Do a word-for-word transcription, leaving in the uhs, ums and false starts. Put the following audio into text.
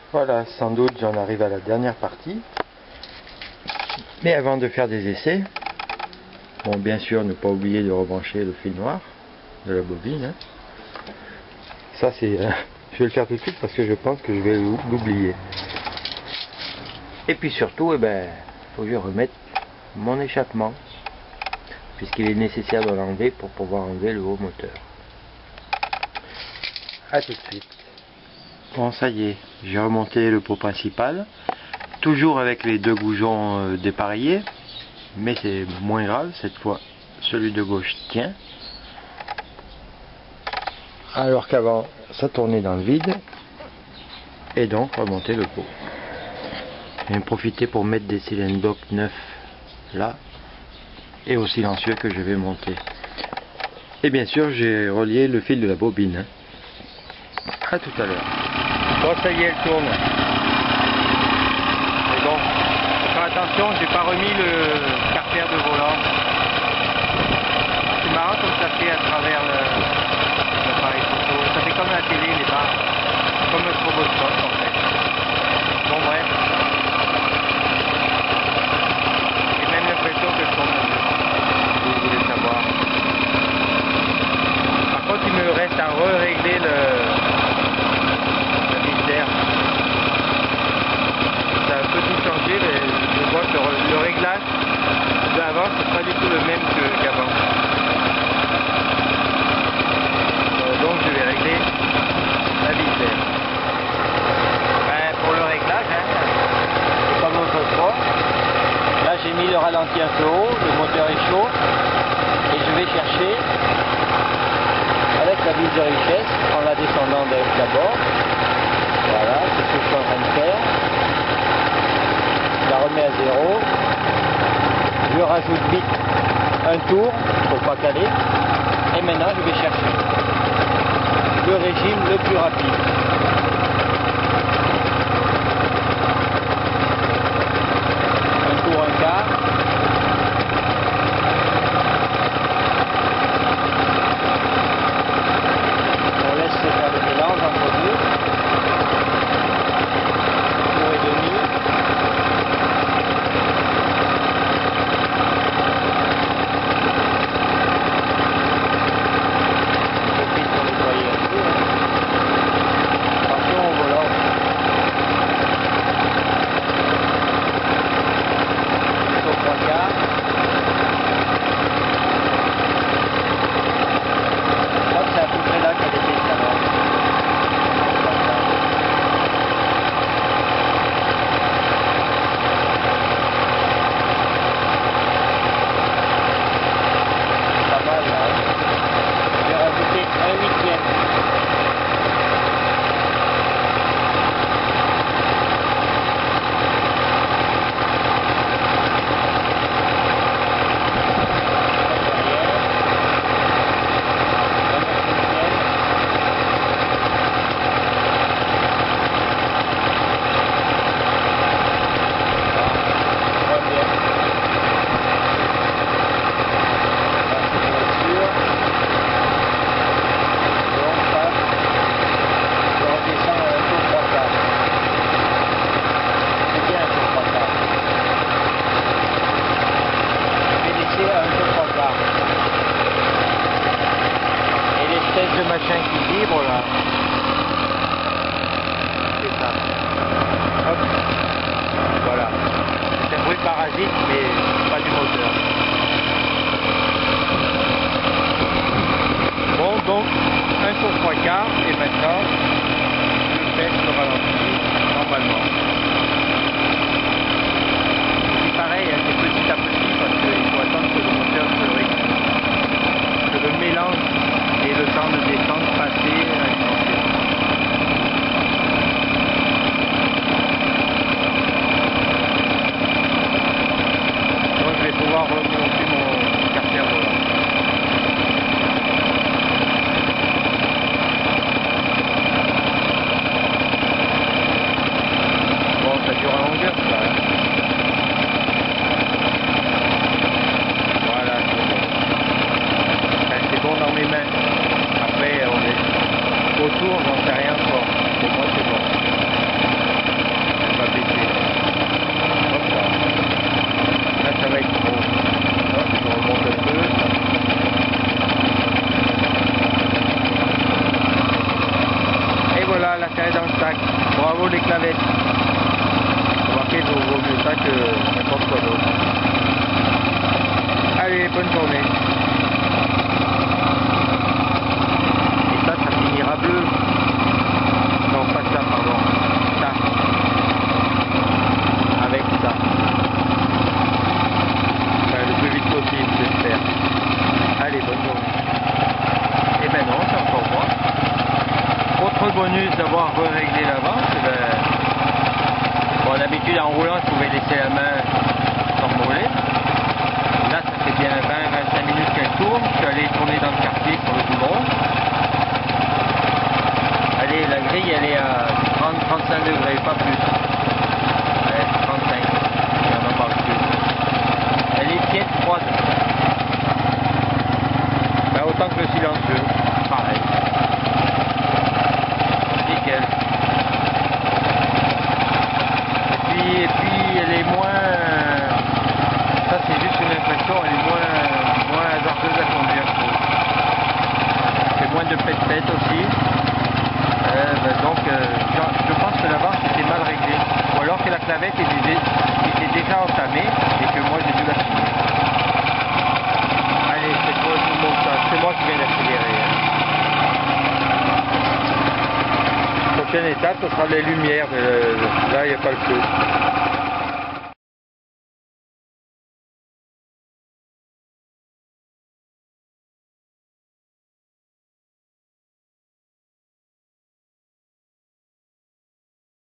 Voilà, sans doute j'en arrive à la dernière partie. Mais avant de faire des essais, bon, bien sûr, ne pas oublier de rebrancher le fil noir de la bobine. Hein. Ça, c'est, euh, je vais le faire tout de suite parce que je pense que je vais l'oublier. Et puis surtout, eh ben, faut que je remette mon échappement, puisqu'il est nécessaire de l'enlever pour pouvoir enlever le haut moteur. A tout de suite. Bon, ça y est, j'ai remonté le pot principal, toujours avec les deux goujons euh, dépareillés, mais c'est moins grave, cette fois celui de gauche tient, alors qu'avant ça tournait dans le vide, et donc remonter le pot. Je vais en profiter pour mettre des cylindres blocs neufs là, et au silencieux que je vais monter. Et bien sûr j'ai relié le fil de la bobine. Hein. A tout à l'heure. Bon, ça y est, elle tourne. Mais bon, faut faire attention, j'ai pas remis le carter de volant. C'est marrant comme ça fait à travers l'appareil photo. Ça fait comme la télé, les barres. Comme le stroboscope en fait. Bon, bref. J'ai même l'impression que je tourne mieux. Si vous voulez savoir. Par contre, il me reste à re-régler le. Ça a un peu tout changé, mais je vois que le réglage d'avant c'est pas du tout le même qu'avant. Euh, donc je vais régler la visère. Ben, pour le réglage, hein, c'est comme autrefois. Là j'ai mis le ralenti un peu haut, le moteur est chaud et je vais chercher avec la vis de richesse en la descendant d'abord. Voilà, c'est ce que je suis en train de faire. Je la remets à zéro. Je rajoute vite un tour pour pas caler. Et maintenant je vais chercher le régime le plus rapide. Un tour, un quart. On laisse se faire le mélange entre deux. Machin qui vibre là, c'est ça. Hop, voilà. C'est un bruit parasite, mais pas du moteur. Bon, donc un tour trois quarts et maintenant je baisse le ralenti normalement. C'est pareil, hein, c'est petit à petit parce qu'il faut attendre que le moteur se règle, que le mélange et le temps de descendre passer à une donc je vais pouvoir remonter mon carter volant. Bon, ça dure en longueur ça. Hein. Voilà, c'est bon. C'est bon dans mes mains. Après, on est autour, j'en sais rien encore. Pour moi, c'est bon. Autre bonus d'avoir réglé l'avance, ben, bon, d'habitude en roulant je pouvais laisser la main s'envoler. Là ça fait bien vingt à vingt-cinq minutes qu'elle tourne, je suis allé tourner dans le quartier sur le goudron. Allez, la grille elle est à trente à trente-cinq degrés, pas plus. Ouais, trente-cinq, on n'en parle plus. Elle est tiède, froide. Ben, autant que le silencieux, pareil. Nickel. Et puis, et puis elle est moins... Ça c'est juste une impression, elle est moins, moins hasardeuse à conduire, je trouve. C'est moins de pète-pète aussi. Euh, ben donc, euh, je pense que l'avance était mal réglée. Ou alors que la clavette était, était déjà entamée et que moi j'ai dû la finir. Allez, c'est moi, je vous montre ça. C'est moi qui viens d'accélérer. Hein. Prochaine étape, ce sera les lumières. De, de, là, il n'y a pas le feu.